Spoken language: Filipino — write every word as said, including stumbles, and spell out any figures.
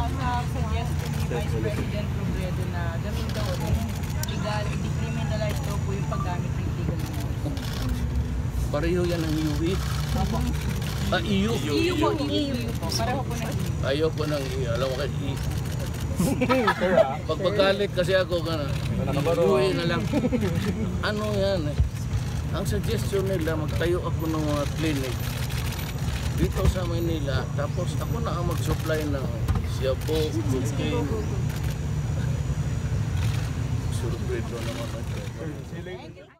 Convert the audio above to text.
sa suggestion ni Vice President Robredo na gawin daw legal, decriminalize daw po yung paggamit ng illegal na yun. Pareho yan ng U E. Ah, E U. E U po, E U po. Pareho po ng E U. Ayaw ko ng E U. Alam mo kasi E U. Pag paggalit kasi ako ka na, U E na lang. Ano yan eh. Ang suggestion nila, magtayo ako ng mga clinic dito sa Manila, tapos ako na ang mag-supply ng Siabo, cocaine. Surpreso naman ako.